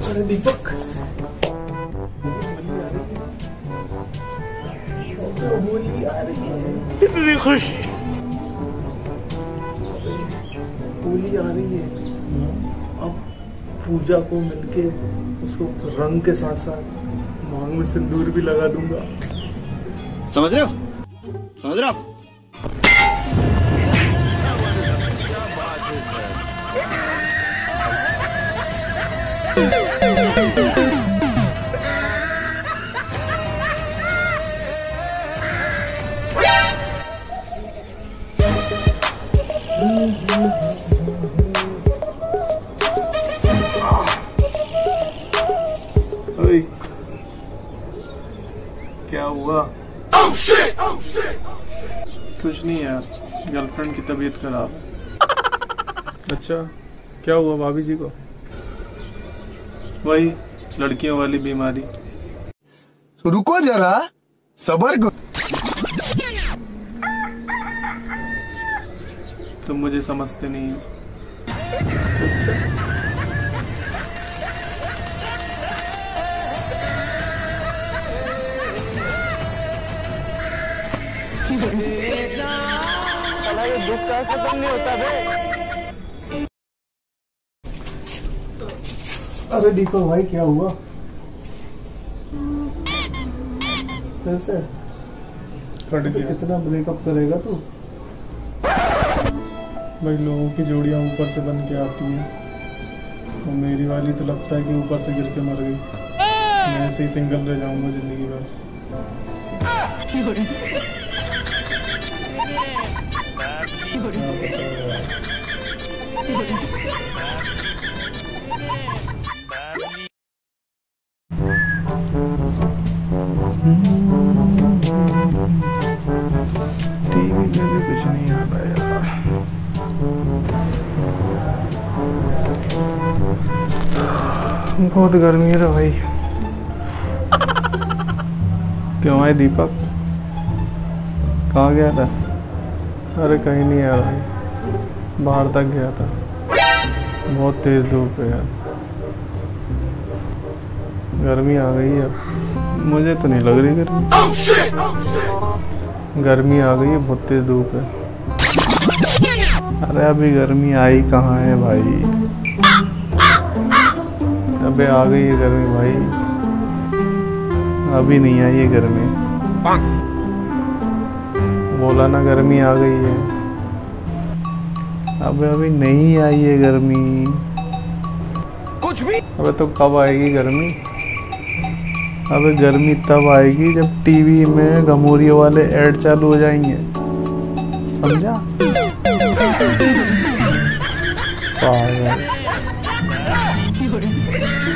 अरे दीपक, होली आ रही है। इतनी खुशी, होली आ रही है। अब पूजा को मिलके उसको रंग के साथ साथ मांग में सिंदूर भी लगा दूंगा। समझ रहे हो? समझ रहे हो? ओए, क्या हुआ? कुछ नहीं यार, गर्लफ्रेंड की तबीयत खराब है। अच्छा, क्या हुआ भाभी जी को? वही लड़कियों वाली बीमारी। रुको जरा, सबर करो। तुम मुझे समझते नहीं हो। अच्छा। ये दुख का खत्म नहीं होता बे। अरे दीपक भाई, क्या हुआ? कैसे कट गया? कितना ब्रेकअप करेगा तू? भाई लोगों की जोड़ियां ऊपर से बन के आती हैं, और मेरी वाली तो लगता है कि ऊपर से गिर के मर गई। मैं ऐसे ही सिंगल रह जाऊंगा जिंदगी भर। टीवी में भी कुछ नहीं आ रहा यार। बहुत गर्मी है भाई। क्यों आए दीपक? कहाँ गया था? अरे कहीं नहीं यार भाई, बाहर तक गया था। बहुत तेज धूप है यार, गर्मी आ गई है। मुझे तो नहीं लग रही गर्मी। गर्मी आ गई है, बहुत तेज धूप है। अरे अभी गर्मी आई कहाँ है भाई? अबे आ गई है गर्मी भाई, अभी नहीं आई है गर्मी। बोला ना गर्मी आ गई है। अबे अभी नहीं आई है गर्मी। कुछ भी। अबे तो कब आएगी गर्मी? अबे गर्मी तब आएगी जब टीवी में घमौरियों वाले ऐड चालू हो जाएंगे, समझा? पागल।